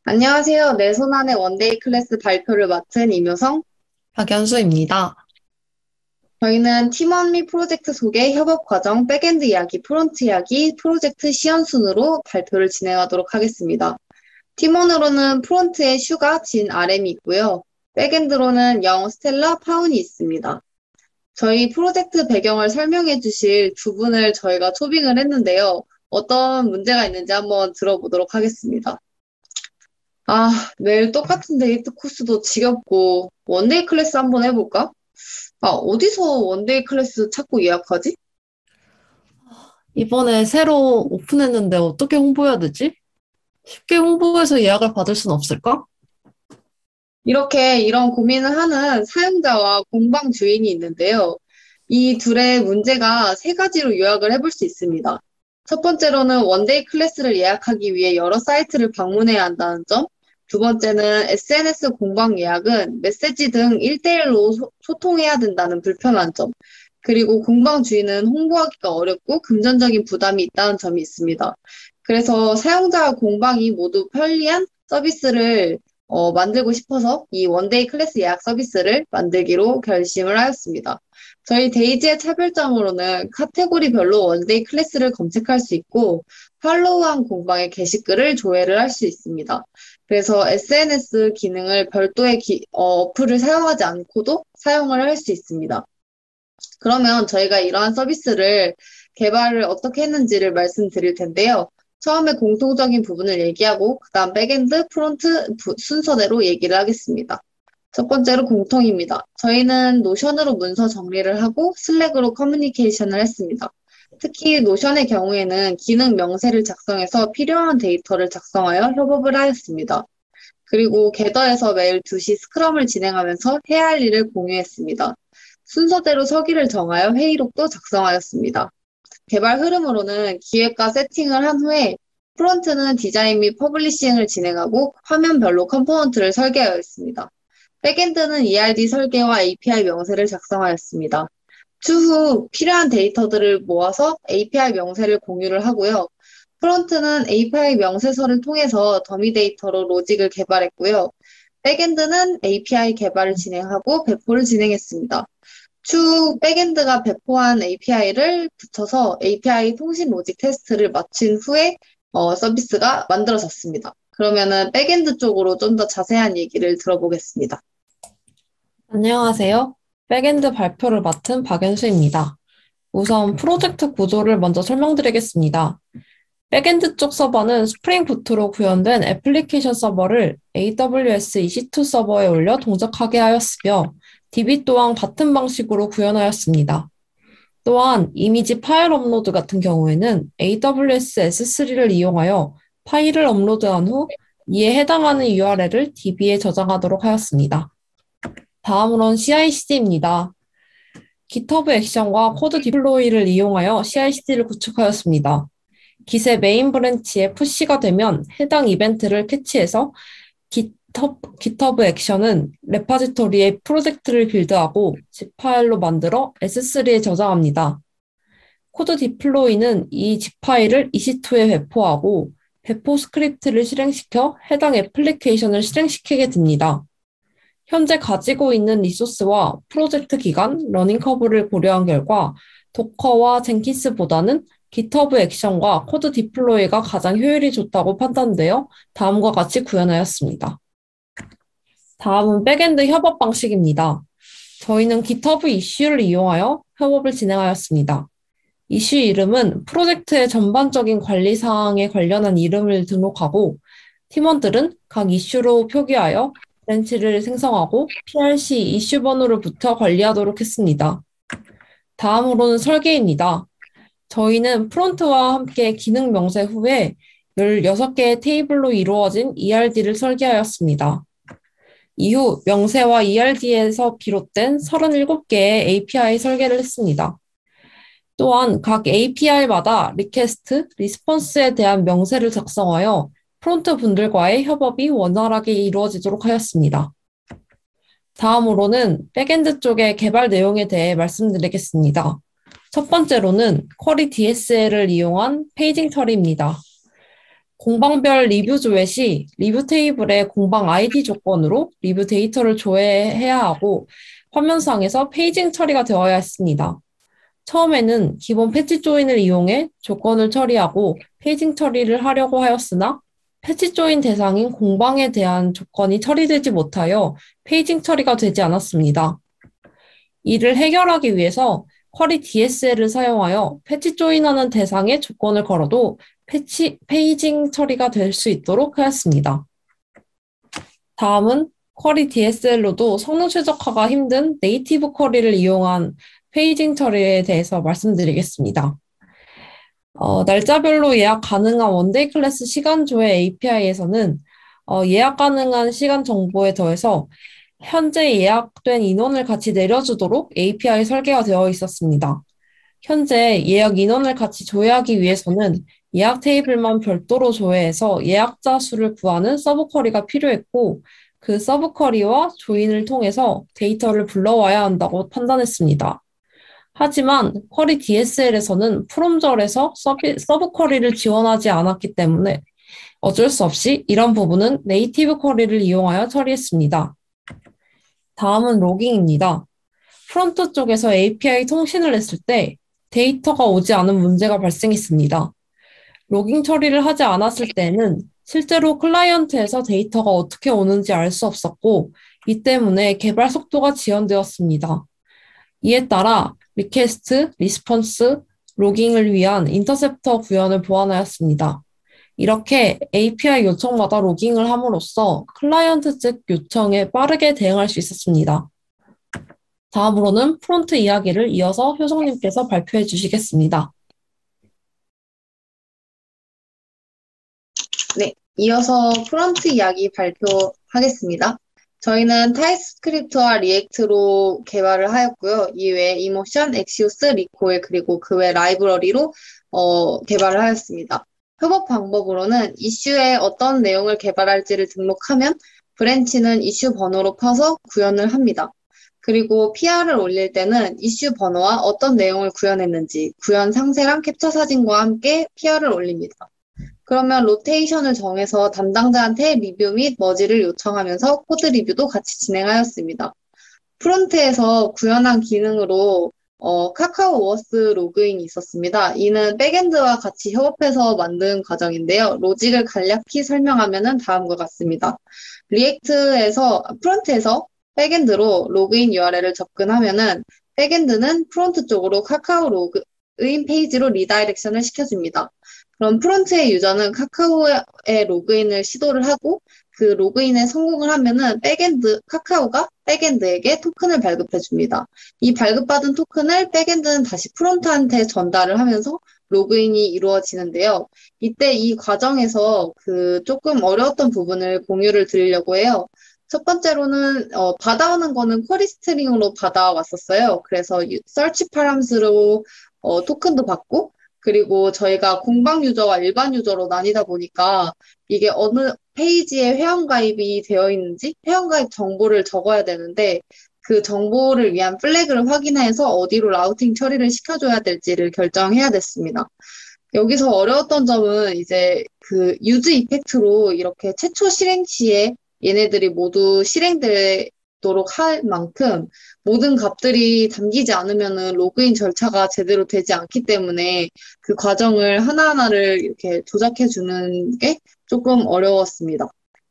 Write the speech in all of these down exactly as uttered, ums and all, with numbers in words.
안녕하세요. 내 손 안에 원데이 클래스 발표를 맡은 임효성. 박연수입니다. 저희는 팀원 및 프로젝트 소개, 협업 과정, 백엔드 이야기, 프론트 이야기, 프로젝트 시연 순으로 발표를 진행하도록 하겠습니다. 팀원으로는 프론트에 슈가, 진, 알엠이 있고요. 백엔드로는 영, 스텔라, 파운이 있습니다. 저희 프로젝트 배경을 설명해 주실 두 분을 저희가 초빙을 했는데요. 어떤 문제가 있는지 한번 들어보도록 하겠습니다. 아, 매일 똑같은 데이트 코스도 지겹고, 원데이 클래스 한번 해볼까? 아, 어디서 원데이 클래스 찾고 예약하지? 이번에 새로 오픈했는데 어떻게 홍보해야 되지? 쉽게 홍보해서 예약을 받을 순 없을까? 이렇게 이런 고민을 하는 사용자와 공방 주인이 있는데요. 이 둘의 문제가 세 가지로 요약을 해볼 수 있습니다. 첫 번째로는 원데이 클래스를 예약하기 위해 여러 사이트를 방문해야 한다는 점. 두 번째는 에스엔에스 공방 예약은 메시지 등 일 대일로 소, 소통해야 된다는 불편한 점. 그리고 공방 주인은 홍보하기가 어렵고 금전적인 부담이 있다는 점이 있습니다. 그래서 사용자와 공방이 모두 편리한 서비스를 어, 만들고 싶어서 이 원데이 클래스 예약 서비스를 만들기로 결심을 하였습니다. 저희 데이지의 차별점으로는 카테고리별로 원데이 클래스를 검색할 수 있고 팔로우한 공방의 게시글을 조회를 할 수 있습니다. 그래서 에스엔에스 기능을 별도의 기, 어, 어플을 사용하지 않고도 사용을 할 수 있습니다. 그러면 저희가 이러한 서비스를 개발을 어떻게 했는지를 말씀드릴 텐데요. 처음에 공통적인 부분을 얘기하고 그다음 백엔드, 프론트 부- 순서대로 얘기를 하겠습니다. 첫 번째로 공통입니다. 저희는 노션으로 문서 정리를 하고 슬랙으로 커뮤니케이션을 했습니다. 특히 노션의 경우에는 기능 명세를 작성해서 필요한 데이터를 작성하여 협업을 하였습니다. 그리고 겟더에서 매일 두 시 스크럼을 진행하면서 해야 할 일을 공유했습니다. 순서대로 서기를 정하여 회의록도 작성하였습니다. 개발 흐름으로는 기획과 세팅을 한 후에 프론트는 디자인 및 퍼블리싱을 진행하고 화면별로 컴포넌트를 설계하였습니다. 백엔드는 이알디 설계와 에이피아이 명세를 작성하였습니다. 추후 필요한 데이터들을 모아서 에이피아이 명세를 공유를 하고요. 프론트는 에이피아이 명세서를 통해서 더미 데이터로 로직을 개발했고요. 백엔드는 에이피아이 개발을 진행하고 배포를 진행했습니다. 추후 백엔드가 배포한 에이피아이를 붙여서 에이피아이 통신 로직 테스트를 마친 후에 어, 서비스가 만들어졌습니다. 그러면은 백엔드 쪽으로 좀 더 자세한 얘기를 들어보겠습니다. 안녕하세요. 백엔드 발표를 맡은 박연수입니다. 우선 프로젝트 구조를 먼저 설명드리겠습니다. 백엔드 쪽 서버는 스프링 부트로 구현된 애플리케이션 서버를 에이더블유에스 이씨투 서버에 올려 동작하게 하였으며 디비 또한 같은 방식으로 구현하였습니다. 또한 이미지 파일 업로드 같은 경우에는 에이더블유에스 에스쓰리를 이용하여 파일을 업로드한 후 이에 해당하는 유알엘을 디비에 저장하도록 하였습니다. 다음으론 씨아이씨디입니다. 깃허브 액션과 코드 디플로이를 이용하여 씨아이씨디를 구축하였습니다. 깃의 메인 브랜치에 푸시가 되면 해당 이벤트를 캐치해서 깃허브, 깃허브 액션은 레파지토리에 프로젝트를 빌드하고 집 파일로 만들어 에스쓰리에 저장합니다. 코드 디플로이는 이 집 파일을 이씨투에 배포하고 배포 스크립트를 실행시켜 해당 애플리케이션을 실행시키게 됩니다. 현재 가지고 있는 리소스와 프로젝트 기간, 러닝 커브를 고려한 결과 도커와 젠킨스보다는 깃허브 액션과 코드 디플로이가 가장 효율이 좋다고 판단되어 다음과 같이 구현하였습니다. 다음은 백엔드 협업 방식입니다. 저희는 깃허브 이슈를 이용하여 협업을 진행하였습니다. 이슈 이름은 프로젝트의 전반적인 관리 사항에 관련한 이름을 등록하고 팀원들은 각 이슈로 표기하여 브랜치를 생성하고 피알씨 이슈 번호를부터 관리하도록 했습니다. 다음으로는 설계입니다. 저희는 프론트와 함께 기능 명세 후에 열여섯 개의 테이블로 이루어진 이알디를 설계하였습니다. 이후 명세와 이알디에서 비롯된 서른일곱 개의 에이피아이 설계를 했습니다. 또한 각 에이피아이마다 리퀘스트, 리스폰스에 대한 명세를 작성하여 프론트 분들과의 협업이 원활하게 이루어지도록 하였습니다. 다음으로는 백엔드 쪽의 개발 내용에 대해 말씀드리겠습니다. 첫 번째로는 쿼리 디에스엘을 이용한 페이징 처리입니다. 공방별 리뷰 조회 시 리뷰 테이블에 공방 아이디 조건으로 리뷰 데이터를 조회해야 하고 화면상에서 페이징 처리가 되어야 했습니다. 처음에는 기본 패치 조인을 이용해 조건을 처리하고 페이징 처리를 하려고 하였으나 패치 조인 대상인 공방에 대한 조건이 처리되지 못하여 페이징 처리가 되지 않았습니다. 이를 해결하기 위해서 쿼리 디에스엘을 사용하여 패치 조인하는 대상의 조건을 걸어도 패치, 페이징 처리가 될 수 있도록 하였습니다. 다음은 쿼리 디에스엘로도 성능 최적화가 힘든 네이티브 쿼리를 이용한 페이징 처리에 대해서 말씀드리겠습니다. 어, 날짜별로 예약 가능한 원데이 클래스 시간 조회 에이피아이에서는 어, 예약 가능한 시간 정보에 더해서 현재 예약된 인원을 같이 내려주도록 에이피아이 설계가 되어 있었습니다. 현재 예약 인원을 같이 조회하기 위해서는 예약 테이블만 별도로 조회해서 예약자 수를 구하는 서브 쿼리가 필요했고 그 서브 쿼리와 조인을 통해서 데이터를 불러와야 한다고 판단했습니다. 하지만 쿼리 디에스엘에서는 프롬절에서 서비, 서브 쿼리를 지원하지 않았기 때문에 어쩔 수 없이 이런 부분은 네이티브 쿼리를 이용하여 처리했습니다. 다음은 로깅입니다. 프론트 쪽에서 에이피아이 통신을 했을 때 데이터가 오지 않은 문제가 발생했습니다. 로깅 처리를 하지 않았을 때는 실제로 클라이언트에서 데이터가 어떻게 오는지 알 수 없었고 이 때문에 개발 속도가 지연되었습니다. 이에 따라 리퀘스트, 리스폰스, 로깅을 위한 인터셉터 구현을 보완하였습니다. 이렇게 에이피아이 요청마다 로깅을 함으로써 클라이언트 측 요청에 빠르게 대응할 수 있었습니다. 다음으로는 프론트 이야기를 이어서 효성님께서 발표해 주시겠습니다. 네, 이어서 프론트 이야기 발표하겠습니다. 저희는 타입스크립트와 리액트로 개발을 하였고요. 이외에 이모션, 엑시오스, 리코일 그리고 그 외 라이브러리로 어, 개발을 하였습니다. 협업 방법으로는 이슈에 어떤 내용을 개발할지를 등록하면 브랜치는 이슈 번호로 퍼서 구현을 합니다. 그리고 피알을 올릴 때는 이슈 번호와 어떤 내용을 구현했는지 구현 상세랑 캡처 사진과 함께 피알을 올립니다. 그러면 로테이션을 정해서 담당자한테 리뷰 및 머지를 요청하면서 코드 리뷰도 같이 진행하였습니다. 프론트에서 구현한 기능으로 어, 카카오 워스 로그인이 있었습니다. 이는 백엔드와 같이 협업해서 만든 과정인데요. 로직을 간략히 설명하면 다음과 같습니다. 리액트에서, 프론트에서 백엔드로 로그인 유알엘을 접근하면은 백엔드는 프론트 쪽으로 카카오 로그인 페이지로 리다이렉션을 시켜줍니다. 그럼 프론트의 유저는 카카오의 로그인을 시도를 하고 그 로그인에 성공을 하면은 백엔드, 카카오가 백엔드에게 토큰을 발급해 줍니다. 이 발급받은 토큰을 백엔드는 다시 프론트한테 전달을 하면서 로그인이 이루어지는데요. 이때 이 과정에서 그 조금 어려웠던 부분을 공유를 드리려고 해요. 첫 번째로는 어, 받아오는 거는 쿼리 스트링으로 받아왔었어요. 그래서 서치 파람스로 어, 토큰도 받고 그리고 저희가 공방 유저와 일반 유저로 나뉘다 보니까 이게 어느 페이지에 회원가입이 되어 있는지 회원가입 정보를 적어야 되는데 그 정보를 위한 플래그를 확인해서 어디로 라우팅 처리를 시켜줘야 될지를 결정해야 됐습니다. 여기서 어려웠던 점은 이제 그 유즈 이펙트로 이렇게 최초 실행 시에 얘네들이 모두 실행되도록 할 만큼 모든 값들이 담기지 않으면은 로그인 절차가 제대로 되지 않기 때문에 그 과정을 하나하나를 이렇게 조작해 주는 게 조금 어려웠습니다.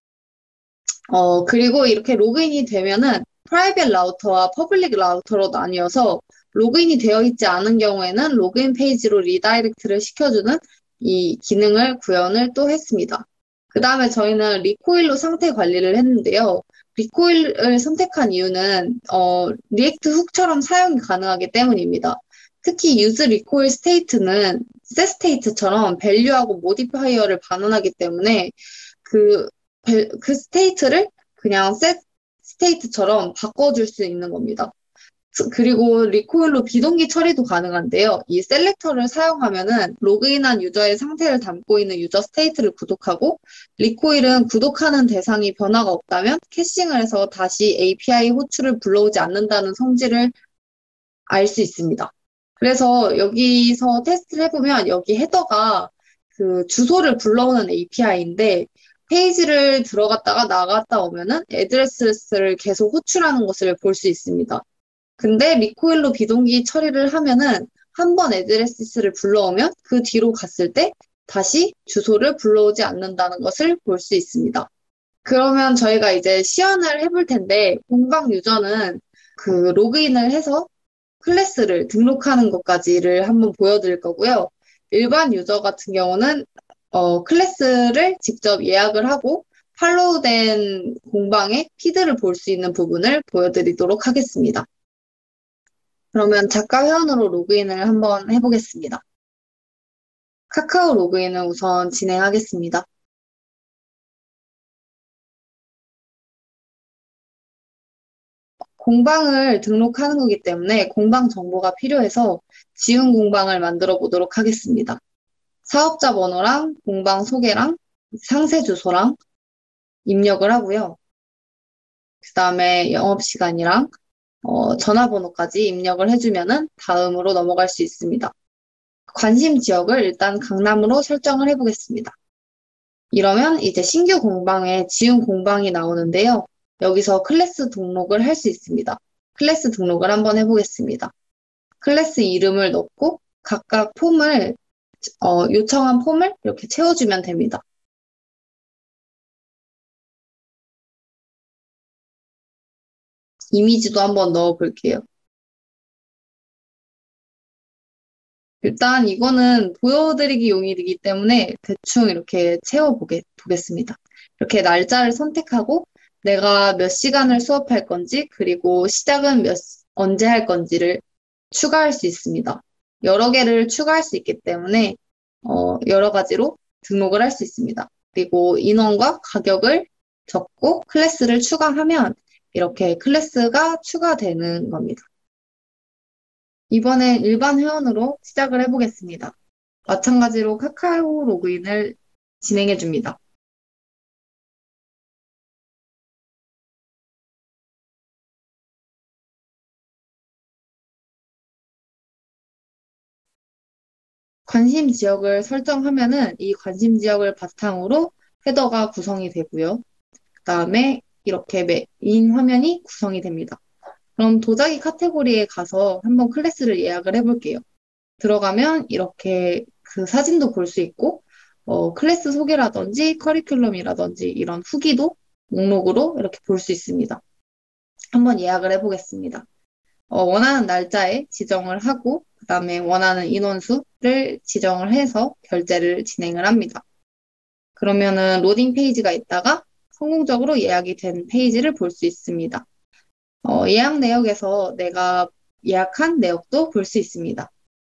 어, 그리고 이렇게 로그인이 되면은 프라이빗 라우터와 퍼블릭 라우터로 나뉘어서 로그인이 되어 있지 않은 경우에는 로그인 페이지로 리다이렉트를 시켜주는 이 기능을 구현을 또 했습니다. 그 다음에 저희는 리코일로 상태 관리를 했는데요. 리코일을 선택한 이유는 어, 리액트 훅처럼 사용이 가능하기 때문입니다. 특히 use recoil state는 set state처럼 value하고 modifier를 반환하기 때문에 그, 그 state를 그냥 set state처럼 바꿔줄 수 있는 겁니다. 그리고 리코일로 비동기 처리도 가능한데요. 이 셀렉터를 사용하면은 로그인한 유저의 상태를 담고 있는 유저 스테이트를 구독하고 리코일은 구독하는 대상이 변화가 없다면 캐싱을 해서 다시 에이피아이 호출을 불러오지 않는다는 성질을 알 수 있습니다. 그래서 여기서 테스트를 해보면 여기 헤더가 그 주소를 불러오는 에이피아이인데 페이지를 들어갔다가 나갔다 오면은 애드레스를 계속 호출하는 것을 볼 수 있습니다. 근데 미코일로 비동기 처리를 하면은 한 번 애드레스를 불러오면 그 뒤로 갔을 때 다시 주소를 불러오지 않는다는 것을 볼 수 있습니다. 그러면 저희가 이제 시연을 해볼 텐데 공방 유저는 그 로그인을 해서 클래스를 등록하는 것까지를 한번 보여드릴 거고요. 일반 유저 같은 경우는 어, 클래스를 직접 예약을 하고 팔로우된 공방의 피드를 볼 수 있는 부분을 보여드리도록 하겠습니다. 그러면 작가 회원으로 로그인을 한번 해보겠습니다. 카카오 로그인을 우선 진행하겠습니다. 공방을 등록하는 거기 때문에 공방 정보가 필요해서 지운 공방을 만들어 보도록 하겠습니다. 사업자 번호랑 공방 소개랑 상세 주소랑 입력을 하고요. 그 다음에 영업시간이랑 어, 전화번호까지 입력을 해주면은 다음으로 넘어갈 수 있습니다. 관심 지역을 일단 강남으로 설정을 해보겠습니다. 이러면 이제 신규 공방에 지운 공방이 나오는데요. 여기서 클래스 등록을 할 수 있습니다. 클래스 등록을 한번 해보겠습니다. 클래스 이름을 넣고 각각 폼을 어, 요청한 폼을 이렇게 채워주면 됩니다. 이미지도 한번 넣어볼게요. 일단 이거는 보여드리기 용이기 때문에 대충 이렇게 채워보겠습니다. 이렇게 날짜를 선택하고 내가 몇 시간을 수업할 건지 그리고 시작은 몇, 언제 할 건지를 추가할 수 있습니다. 여러 개를 추가할 수 있기 때문에 어, 여러 가지로 등록을 할 수 있습니다. 그리고 인원과 가격을 적고 클래스를 추가하면 이렇게 클래스가 추가되는 겁니다. 이번엔 일반 회원으로 시작을 해보겠습니다. 마찬가지로 카카오 로그인을 진행해 줍니다. 관심 지역을 설정하면은 이 관심 지역을 바탕으로 헤더가 구성이 되고요. 그 다음에 이렇게 메인 화면이 구성이 됩니다. 그럼 도자기 카테고리에 가서 한번 클래스를 예약을 해볼게요. 들어가면 이렇게 그 사진도 볼 수 있고 어, 클래스 소개라든지 커리큘럼이라든지 이런 후기도 목록으로 이렇게 볼 수 있습니다. 한번 예약을 해보겠습니다. 어, 원하는 날짜에 지정을 하고 그 다음에 원하는 인원수를 지정을 해서 결제를 진행을 합니다. 그러면은 로딩 페이지가 있다가 성공적으로 예약이 된 페이지를 볼 수 있습니다. 어, 예약 내역에서 내가 예약한 내역도 볼 수 있습니다.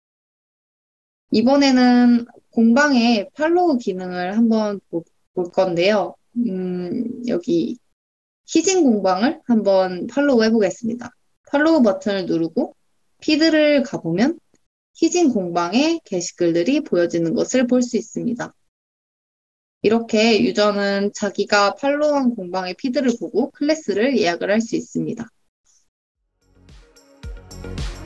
이번에는 공방의 팔로우 기능을 한번 보, 볼 건데요. 음, 여기 희진 공방을 한번 팔로우 해보겠습니다. 팔로우 버튼을 누르고 피드를 가보면 희진 공방의 게시글들이 보여지는 것을 볼 수 있습니다. 이렇게 유저는 자기가 팔로우한 공방의 피드를 보고 클래스를 예약을 할 수 있습니다.